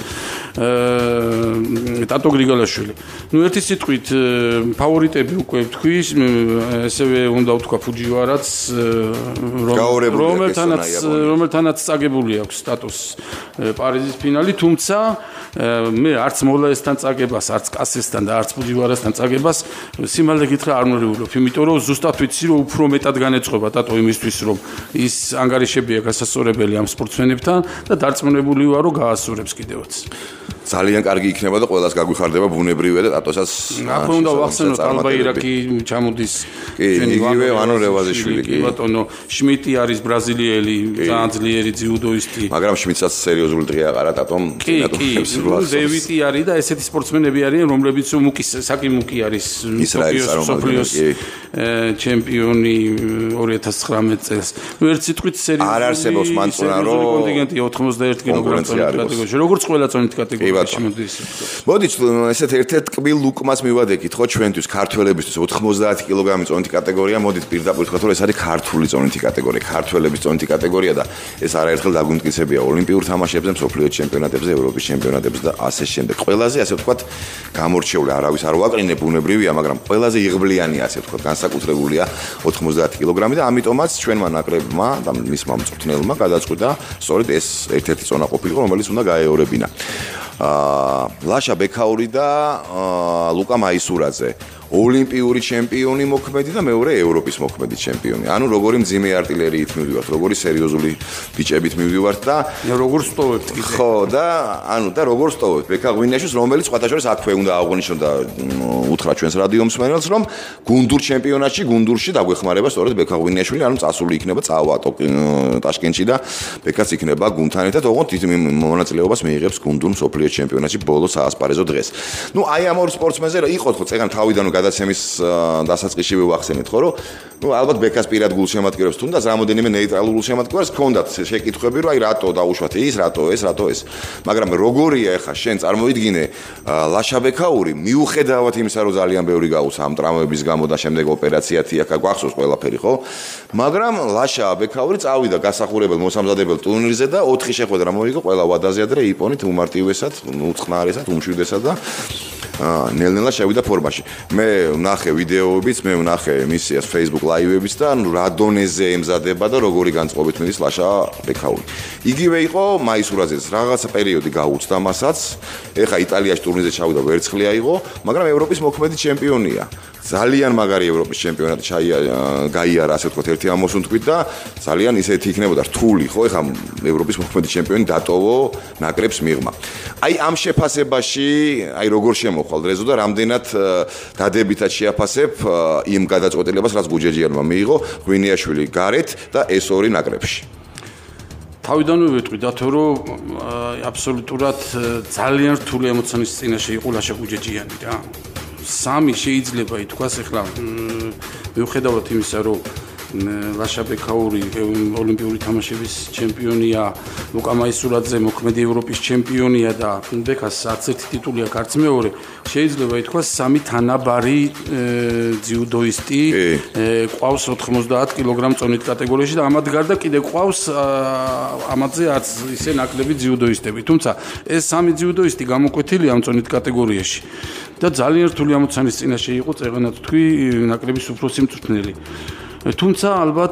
ტატო გრიგალაშვილი. ნუ ერთი სიტყვით ფავორიტები უკვე თქვი, ესევე უნდა ვთქვა ფუჯივარაც, რომელთანაც წაგებული აქვს ტატოს პარიზის ფინალი, თუმცა მე არც მოლაესთან წაგებას, არც კასესთან და არც ფუჯივარასთან წაგებას სიმალე გითხრა არ მოვივლობ, იმიტომ რომ ზუსტად ვიცი რომ უფრო მეტად განეწყობა ტატო იმისთვის რომ ის ანგარიშებია გასასწორებელი ამ სპორტსმენებთან და დარწმუნებული ვარ რომ გაასწორებს კიდევაც. ძალიან კარგი იქნება და ყველას გაგვიხარდება ბუნებრივია და ტატოსაც ახლა უნდა ვახსენოთ ალბაირაკი ჩამოდის ჩვენი იგივე ვანო რევაზიშვილი კი ბატონო შმიტი არის ბრაზილიელი ძალიან ძლიერი ძიუდოისტი მაგრამ შმიტსაც სერიოზული დღე აყარა ტატომ დევიტი არის და ესეთი სპორტსმენები არიან რომლებიც საკი მუკი არის მსოფლიოს ჩემპიონი 2019 წელს ერთ სიტყვით სერიოზული არ არსებობს მანწონა რომ კონტინგენტია 91 კილოგრამის კატეგორიაში როგორც ყველა წონით კატეგორიაში მოდის მოდით ესეთ ერთ-ერთ კბილ ლუკმას მივადექით ხო ჩვენთვის ქართველებისთვის 90 კილოგრამის წონითი კატეგორია მოდით პირდაპირ ვთქვათ რომ ეს არის ქართული წონითი კატეგორია ქართველების წონითი კატეგორია და ეს არაერთხელ დაგვიმტკიცებია ოლიმპიურ თამაშებზე მსოფლიო ჩემპიონატებზე ევროპის ჩემპიონატებზე და ასე შემდეგ ყველაზე ასე ვთქვათ გამორჩეული არავის არ ვაკრინებ ბუნებრივია მაგრამ ყველაზე იღბლიანი ასე ვთქვათ განსაკუთრებულია 90 კილოგრამი და ამიტომაც ჩვენმა ნაკრებმა და მისმა მწვრთნელმა გადაწყვიტა სწორედ ეს ერთ-ერთი წონა ყოფილიყო რომელიც უნდა გაეორებინა ლაშა ბექაური და ლუკა მაისურაძე ოლიმპიური ჩემპიონი მოქმედი და მეორე ევროპის მოქმედი ჩემპიონი. ანუ როგორი მძიმე არტილერიით მივდივართ, როგორი სერიოზული ბიჭებით მივდივართ და როგორ სტოვებთ კიდე. ხო და როგორ სტოვებთ ბექა ღვინიაშვილს, რომელიც სხვათაშორის აქვე უნდა აღვნიშნოთ და უთხრა ჩვენს რადიო მსმენელს, რომ გუნდურ ჩემპიონატში, გუნდურში დაგვეხმარება სწორედ ბექა ღვინიაშვილი, ანუ წასული იქნება წავა ტაშკენტში და ბექაც იქნება გუნდთან ერთად, ოღონდ ის მონაწილეობას მიიღებს გუნდურ მსოფლიოს ჩემპიონატში ბოლოს აასპარეზო დღეს. ნუ აი ამ ორ სპორტსმენზე იყო ხო წეგან თავიდანო გადაცემის დასაწყისშივე ვახსენეთ ხო, რომ ნუ ალბათ ბექას პირად გულშემატკივრებს თუნდაც რამოდენიმე ნეიტრალურ გულშემატკივრებს ჰქონდათ შეკითხვები, რომ აი რატო დაუშვათ ის, რატო ეს. მაგრამ როგორია ახლა შენ წარმოიდგინე ლაშა ბექაური მიუხედავად იმისა, რომ ძალიან ბევრი გაუცა ამ ტრამვების გამო და შემდეგ ოპერაცია თიაქა გვახსოვს ყველაფერი ხო? მაგრამ ლაშა ბექაური წავიდა გასახურებელ მოსამზადებელ ტურნირზე და 4 შეხვედრა მოიგო ყველა ვადაზე ადრე იპონით უმარტივესად, უწყნარესად, უმშვიდესად და ნელ-ნელა შევიდა ფორმაში. მე ვნახე ვიდეოებიც, მე ვნახე მისიას Facebook Live-ებიც და რა დონეზე ემზადება და როგორი განწყობით მიდის ლაშა ბექაური. იგივე იყო მაისურაძეც, რაღაცა პერიოდი გაუცდა მასაც. ეხა იტალიაში ტურნირზე ჩავიდა, ვერცხლი აიღო, მაგრამ ევროპის მოქმედი ჩემპიონია. ძალიან მაგარი ევროპის ჩემპიონატი გაიარა, ასე ვთქვათ, ერთი ამოსუნთქვით და ძალიან ისეთი იქნებოდა რთული, ხო, ეხა ევროპის მოქმედი ჩემპიონი დატოვო ნაკრებს მიღმა. აი ამ შეფასებაში, აი როგორ შემოხვალ რეზო და რამდენად დადებითად შეაფასებ იმ გადაწყვეტილებას, რაც გუჯეჯიანმა მიიღო, ღვინიაშვილი გარეთ და ეს ორი ნაკრებში. თავიდანვე ვიტყვი დათო, რომ აბსოლუტურად ძალიან რთული ემოციის წინაშე იყო ლაშა გუჯეჯიანი რა. სამი შეიძლება ითქვას, ახლა მიუხედავად იმისა, რომ ლაშა ბექაური ოლიმპიური თამაშების ჩემპიონია, ლუკა მაისურაძე მოქმედი ევროპის ჩემპიონია და ბექას არც ერთი ტიტული აქვს, არც მეორე, შეიძლება ითქვას სამი თანაბარი ძიუდოისტი ყავს 90 კილოგრამ წონით კატეგორიაში და ამათ გარდა კიდე ყავს ამაზე არც ისე ნაკლები ძიუდოისტები. თუმცა ეს სამი ძიუდოისტი გამოკვეთილია ამ წონით კატეგორიაში და ძალიან რთული ამოცანის წინაშე იყო, წეგანად თქვი, ნაკლების უფროსი მწვრთნელი. თუმცა ალბათ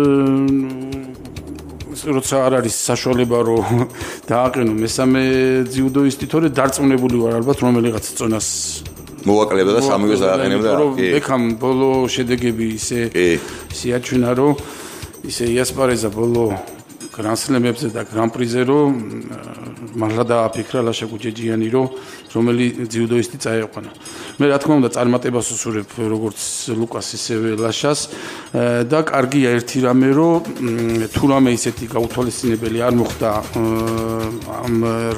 როცა არ არის საშუალება რომ დააყენო მესამე ძიუდოისტი, თორე დარწმუნებული ვარ ალბათ რომელიღაც წონას მოვაკლებდა და სამივეს დააყენებდა. ბექამ ბოლო შედეგები ისე შეაჩვენა, რომ ისე იასპარეზა ბოლო გრანსლემებზე და გრან-პრიზე, რომ მართლა დააფიქრა ლაშა გუჯეჯიანი, რომელი ძიუდოისტი წაეყვანა. მე რა თქმა უნდა წარმატებას უსურვებ როგორც ლუკას ისევე ლაშას და კარგია ერთი რამე, რომ თუ რამე ისეთი გაუთვალისწინებელი არ მოხდა ამ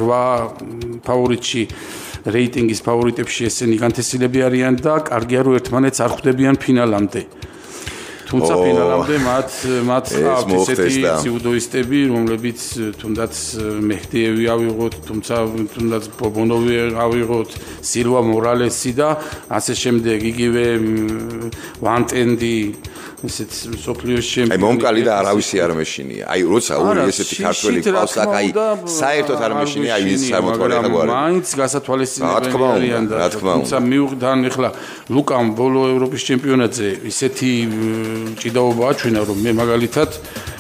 8 ფავორიტში რეიტინგის ფავორიტებში ესენი განთესილები არიან და კარგია რომ ერთმანეთს არ ხვდებიან ფინალამდე. თუმცა ფინალამდე მათ ისეთი ძიუდოისტები, რომლებიც თუნდაც მეჰდიევი ავიღოთ, თუმცა თუნდაც ბობონოვი ავიღოთ, სილვა მორალესი და ასე შემდეგ, იგივე ვანტენდი, ესეც სოფლიოს ჩემპიონი. აი მომკალი და არავისი არ მეშინია. აი როცა ორი ესეთი ქართველი ყავს, აი საერთოდ არ მეშინია, აი ის სამოთვალე გაგვარი. მაინც გასათვალისწინებელი არიან და თუმცა მივხვდან ახლა ლუკამ ბოლო ევროპის ჩემპიონატზე ისეთი ჭიდაობა აჩვენა, რომ მე მაგალითად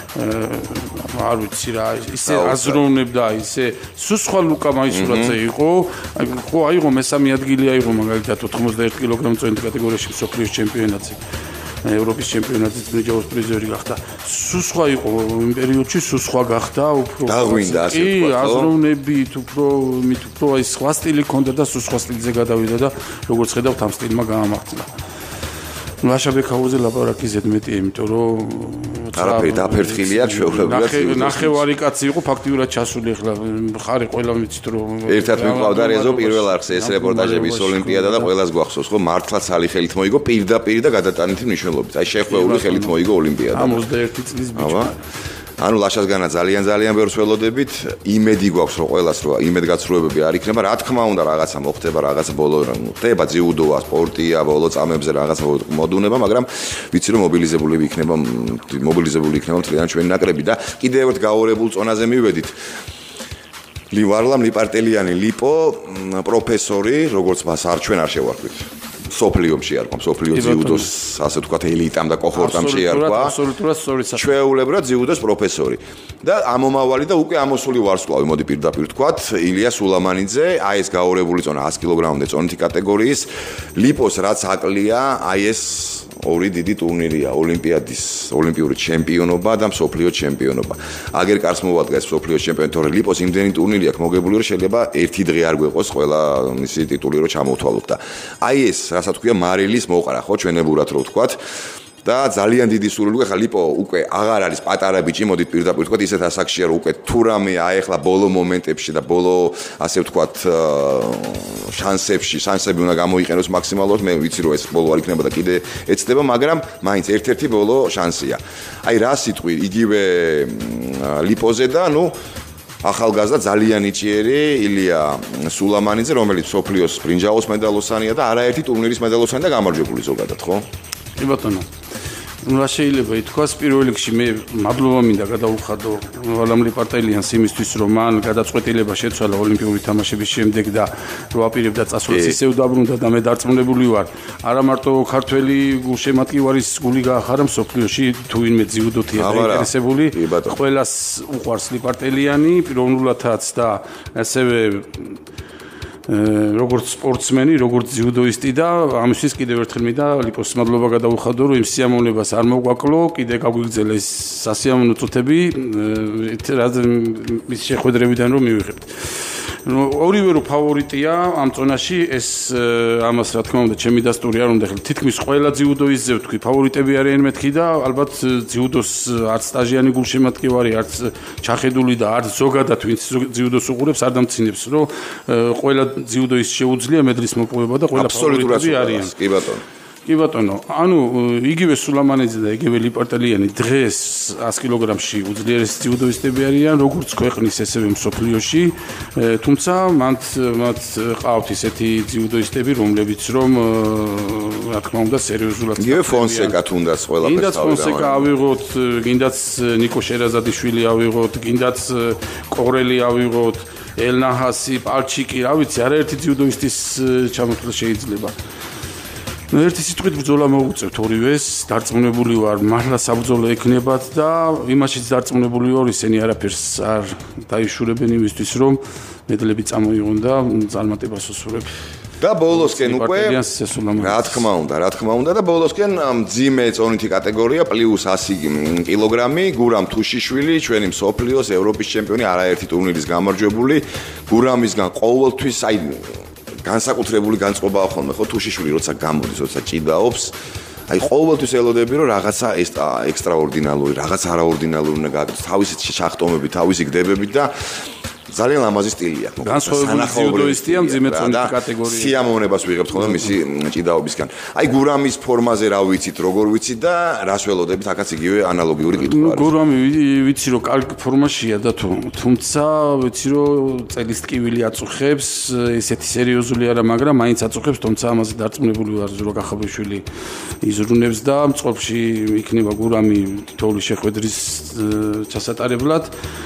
არ ვიცი რა, ისე აზროვნებდა, ისე სუსხვა ლუკა მაისურაძე იყო, ხო აიღო მესამე ადგილი აიღო მაგალითად 91 კილოგრამ წონით კატეგორიაში სოფლიოს ჩემპიონატზე. ევროპის ჩემპიონატის ბრინჯაოს პრიზიორი გახდა. სუსხვა იყო იმ პერიოდში, სუსხვა გახდა უფრო დაგვინდა ასე ვთქვათ, ხო? აზროვნებით უფრო აი სხვა სტილი ჰქონდა და სუსხვა სტილზე გადავიდა და როგორც ხედავთ ამ სტილმა გაამართლა. ლაშა ბექაურზე ლაპარაკი ზედმეტია, იმიტომ რომ არაფერი დაფერთხილია ჩვეულებრივად. ნახევარი კაცი იყო ფაქტიურად ჩასული, ახლა ხარი ყველა ვიცით რომ ერთად მიყავდა რეზო პირველ არხზე ეს რეპორტაჟები ის ოლიმპიადა და ყველას გვახსოვს, ხო, მართლა ცალი ხელით მოიგო პირდაპირ და გადატანითი მნიშვნელობით. აი შეხვეული ხელით მოიგო ოლიმპიადა. 61 წლის ბიჭი. ანუ ლაშასგანა ძალიან ბევრს ველოდებით, იმედი გვაქვს რომ ყველას რომ იმედგაცრუებები არ იქნება, რა თქმა უნდა რაღაცა მოხდება, რაღაცა ბოლო ხდება ძიუდოა, სპორტია, ბოლო წამებზე რაღაცა მოდუნება, მაგრამ ვიცი რომ მობილიზებული იქნება მთლიან ჩვენი ნაკრები და კიდევ ერთ გაორებულ წონაზე მივედით. ლივარლამ ლიპარტელიანი ლიპო პროფესორი, როგორც მას არ ჩვენ არ შევარქვით. სოფლიომ შეარყვა, სოფლიო ძიუდოს, ასე ვთქვათ, ელიტამ და კოჰორტამ შეარყვა. აბსოლუტურად სწორი საკითხი. ჩვეულებრივად ძიუდოს პროფესორი. და ამომავალი და უკვე ამოსული ვარსკვლავი, მოდი პირდაპირ ვთქვათ, ილია სულამანიძე, აი ეს გაორებული წონა 100 კილოგრამამდე წონითი კატეგორიის, ლიპოს რაც აკლია, აი ეს ორი დიდი ტურნირია, ოლიმპიური ჩემპიონობა და მსოფლიო ჩემპიონობა. აგერ კარს მოვადგა ეს მსოფლიო ჩემპიონი, თორე ლიპოს იმდენი ტურნირი აქვს მოგებული, რომ შეიძლება ერთი დღე არ გვეყოს ყველა მისი ტიტული რომ ჩამოვთვალოთ და აი ეს, რასაც თქვია, მარილის მოყარა, ხო, ჩვენებურად რო ვთქვათ. და ძალიან დიდი სურვილი ხა ლიპო უკვე აღარ არის პატარა ბიჭი, მოდით პირდაპირ ვთქვათ, ისეთ ასაკშია რომ უკვე თურამე აეხლა ბოლო მომენტებში და ბოლო ასე ვთქვათ შანსები უნდა გამოიყენოს მაქსიმალურად. მე ვიცი რომ ეს ბოლო არ იქნება და კიდე ეცდება, მაგრამ მაინც ერთ-ერთი ბოლო შანსია. აი რა სიტყვი იგივე ლიპოზე და ახალგაზრდა ძალიან ნიჭიერი ილია სულამანიძე, რომელიც სოფლიოს ბრინჯაოს მედალოსანია და არაერთი ტურნირის მედალოსანი და გამარჯვებული ზოგადად, ხო? კი ბატონო. რა შეიძლება ითქვას, პირველ რიგში მე მადლობა მინდა გადაუხადო ვალამლი პარტალიანს იმისთვის, რომ მან გადაწყვეტილება შეცვალა ოლიმპიური თამაშების შემდეგ და რო აპირებდა წასვლას ისევ დაბრუნდა და მე დარწმუნებული ვარ, არა მარტო ქართველი გულშემატკივარის გული გაახარა მსოფლიოში, თუ ვინმე ძიუდოთია დაინტერესებული, ყველას უყვარს ლიპარტელიანი, პიროვნულადაც და ასევე როგორც სპორტსმენი, როგორც ძიუდოისტი და ამისთვის კიდევ ერთხელ მინდა ლიპოს მადლობა გადაუხადო, რომ იმ სიამოვნებას არ მოგვაკლო, კიდე გაგვიგრძელა ეს სასიამოვნო წუთები, მის შეხვედრებიდან რომ მივიღებთ. ორივე რო ფავორიტია ამ წონაში, ეს ამას რა თქმა უნდა ჩემი დასტური არ უნდა ხელი. თითქმის ყველა ძიუდოისტზე ვთქვი, ფავორიტები არიან მეთქი და ალბათ ძიუდოს არც სტაჟიანი გულშემატკივარი, არც ჩახედული და არც ზოგადად ვინც ძიუდოს უყურებს არ დამცინებს, რომ ყველა ძიუდოისტს შეუძლია მედლის მოპოვება და ყველა ფავორიტები არიან. კი ბატონო. კი ბატონო, ანუ იგივე სულამანიძე და იგივე ლიპარტელიანი დღეს 100 კილოგრამში უძლიერესი ძიუდოისტები არიან, როგორც ქვეყნის, ესევე მსოფლიოში, თუმცა მათ ყავთ ისეთი ძიუდოისტები, რომლებიც რომ რა თქმა უნდა სერიოზულად იგივე ფონსეკა თუნდაც ყველაფერს გინდაც ფონსეკა ავიღოთ, გინდაც ნიკო შერაზადიშვილი ავიღოთ, გინდაც კორელი ავიღოთ, ელნაჰასი, პალჩიკი, რა ვიცი, არაერთი ძიუდოისტის ჩამოთვლა შეიძლება. ერთი სიტყვით ბრძოლა მოუწევთ ორივეს, დარწმუნებული ვარ, მართლა საბრძოლო ექნებათ და იმაშიც დარწმუნებული ვარ, ისინი არაფერს არ დაიშურებენ იმისთვის, რომ მედლები წამოიღონ და წარმატებას უსურებ. და ბოლოსკენ უკვე რა თქმა უნდა და ბოლოსკენ მძიმე წონითი კატეგორია პლუს 100 კილოგრამი, გურამ თუშიშვილი, ჩვენი მსოფლიოს ევროპის ჩემპიონი, არაერთი ტურნირის გამარჯვებული, გურამისგან ყოველთვის აი განსაკუთრებული განწყობაა ხოლმე, ხო, თუშიშვილი როცა გამოდის, როცა ჭიდაობს, აი ყოველთვის ელოდები, რომ რაღაცა ექსტრაორდინალური, რაღაც არაორდინალური უნდა გააკეთოს, თავისი ჩახტომები, თავისი გდებები და ძალიან ლამაზი სტილი აქვს. განსხვავებული ძიუდოისტია მძიმე წონითი კატეგორია. სიამოვნებას ვიღებთ ხოლმე მისი ჭიდაობისგან. აი გურამის ფორმაზე რა ვიცით, როგორ ვიცით და რას ველოდებით, აქაც იგივე ანალოგიური კითხვა არის. გურამი ვიცი რომ კარგი ფორმაშია და თუმცა ვიცი რომ წელის ტკივილი აწუხებს, ესეთი სერიოზული არა, მაგრამ მაინც აწუხებს, თუმცა ამაზე დარწმუნებული ვარ, ზურა გახაბიშვილი იზრუნებს და მწყობში იქნება გურამი თითოეული შეხვედრის ჩასატარებლად.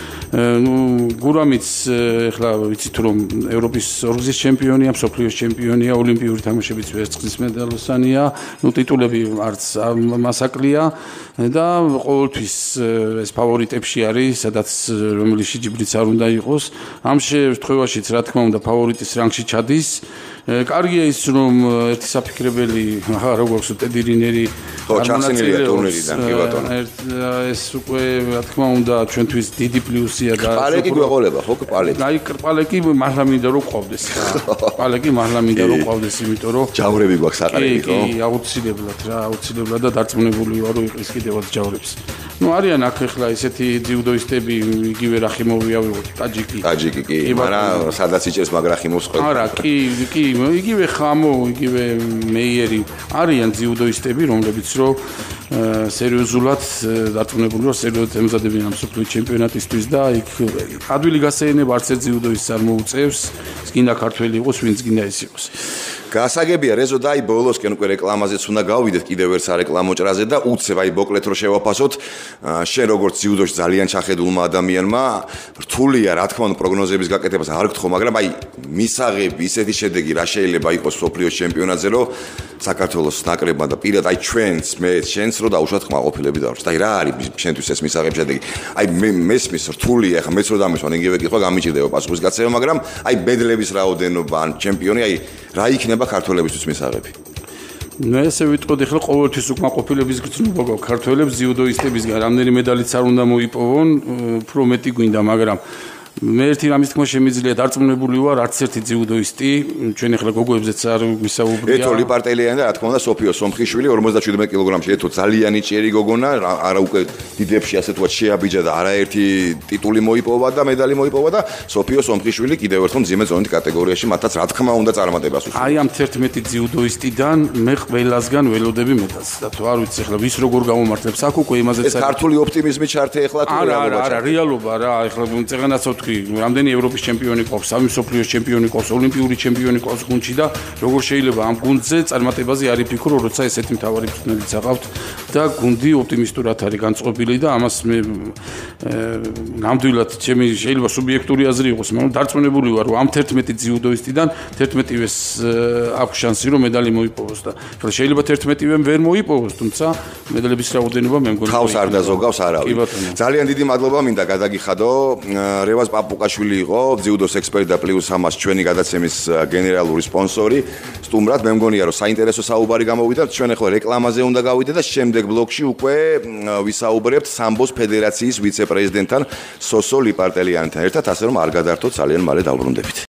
გურამიც ეხლა ვიცით რომ ევროპის ორგზის ჩემპიონია, მსოფლიოს ჩემპიონია, ოლიმპიური თამაშების ვერცხლის მედალოსანია, ტიტულები არც მასაკლია და ყოველთვის ეს ფავორიტებში არის, სადაც რომელი შეჯიბრიც არ უნდა იყოს. ამ შემთხვევაშიც რა თქმა უნდა ფავორიტის რანგში ჩადის. კარგია ის რომ ერთი საფიქრებელი როგორც ტედი რინერი ჩახსენილია ტურნირიდან, კი ბატონო. ეს უკვე რა თქმა უნდა ჩვენთვის დიდი პლუსია და პალეკი გვეყოლება, ხო, პალეკი. აი, პალეკი მართლა მინდა რომ ყვავდეს. პალეკი მართლა მინდა რომ ყვავდეს, იმიტომ რომ ჯავრები გვაქვს საყარები, ხო? კი, აუცილებლად და დარწმუნებული ვარ რომ იყრის კიდევაც ჯავრებს. არიან აქ ახლა ესეთი ძიუდოისტები, იგივე რახიმოვი ავიღოთ, ტაჯიკი, კი, მაგრამ სადაც იჭერს მაგრახიმოვს ყველა. არა, კი, იგივე ხამო, იგივე მეიერი არიან ძიუდოისტები, რომლებიც რომ სერიოზულად დარწმუნებული ვარ, სერიოზულად ემზადებიან ამ მსოფლიო ჩემპიონატისთვის და იქ ადვილი გასეირნება არც ერთ ძიუდოისტს არ მოუწევს, გინდა ქართველი იყოს, ვინც გინდა ის იყოს. გასაგებია რეზო და აი ბოლოსკენ უკვე რეკლამაზეც უნდა გავიდეთ კიდევ ერთ სარეკლამო ჭრაზე და უცებ აი მოკლედ რომ შევაფასოთ შენ როგორც ძიუდოში ძალიან ჩახედულმა ადამიანმა რთულია რა თქმა უნდა პროგნოზების გაკეთებას არ გთხოვ, მაგრამ აი მისაღები ისეთი შედეგი რა შეიძლება იყოს სოფლიოს ჩემპიონატზე, რომ საქართველოს ნაკრებმა და პირად აი ჩვენც მე შენც რო დაუშვათ ხმაყოფილები დავუშვათ. აი რა არის შენთვის ეს მისაღები შედეგი? აი მე მესმის რთულია, ახლა მეც რო დამისვან იგივე კითხვა გამიჭირდება პასუხისგაცემა, მაგრამ აი ბედლების რაოდენობა ან ჩემპიონი აი რა იქნება ქართველებისთვის მისაღები? მე ესე ვიტყოდი, ხლა ყოველთვის უკმაყოფილების გრძნობა გვაქვს ქართველებს ძიუდოისტებისგან, რამდენი მედალიც არ უნდა მოიპოვონ, უფრო მეტი გვინდა, მაგრამ მე ერთი რამის თქმა შემიძლია დარწმუნებული ვარ, არც ერთი ძიუდოისტი, ჩვენ ახლა გოგოებზეც არ გვისაუბრია. ეთო ლიპარტელიანი და რა თქმა უნდა სოფიო სომხიშვილი 57 კილოგრამში, ეთო ძალიან იჭიერი გოგონა, არა უკვე დიდებში ასე თქვა შეაბიჯა და არაერთი ტიტული მოიპოვა და медаლი მოიპოვა და სოფიო სომხიშვილი კიდევ ერთხელ მძიმე ზონის კატეგორიაში მათაც რა თქმა უნდა წარმატებას უსურვებს. აი ამ 11 ძიუდოისტიდან მე ყველასგან ველოდები მეტას და თუ არ ვიცი ახლა ვის როგორ გამომართლებს აქ უკვე იმაზეც ეს ქართული ოპტიმიზმი ჩართე ახლა თუ რეალობა? არა, რეალობა რა, ახლა წეგანაც რამდენი ევროპის ჩემპიონი ყავს, სამი მსოფლიოს ჩემპიონი ყავს, ოლიმპიური ჩემპიონი ყავს გუნდში და როგორ შეიძლება ამ გუნდზე წარმატებაზე არ იფიქრო, როცა ესეთი მთავარი ფეხბურთელიც აყავთ და გუნდი ოპტიმისტურად არის განწყობილი და ამას მე ნამდვილად ჩემი შეიძლება სუბიექტური აზრი იყოს, მაგრამ დარწმუნებული ვარ, რომ ამ 11 ძიუდოისტიდან 11-ვეს აქვს შანსი რომ медаლი მოიპოვოს და შეიძლება 11-ვემ ვერ მოიპოვოს, თუმცა медаლების რაოდენობა მე მგონი ხავს არ დაზოგავს არავინ. ძალიან დიდი მადლობა მინდა გადაგიხადო. რევაზ პაპუკაშვილი იყო ძიუდოს ექსპერტი და პლუს ამას ჩვენი გადაცემის გენერალური სპონსორი. სტუმრად მე მგონია რომ საინტერესო საუბარი გამოვიდა. ჩვენ ახლა რეკლამაზე უნდა გავიდეთ და შემდეგ ბლოკში უკვე ვისაუბრებთ სამბოს ფედერაციის ვიცე-პრეზიდენტთან სოსო ლიპარტელიანთან ერთად, ასე რომ არ გადართოთ, ძალიან მალე დავბრუნდებით.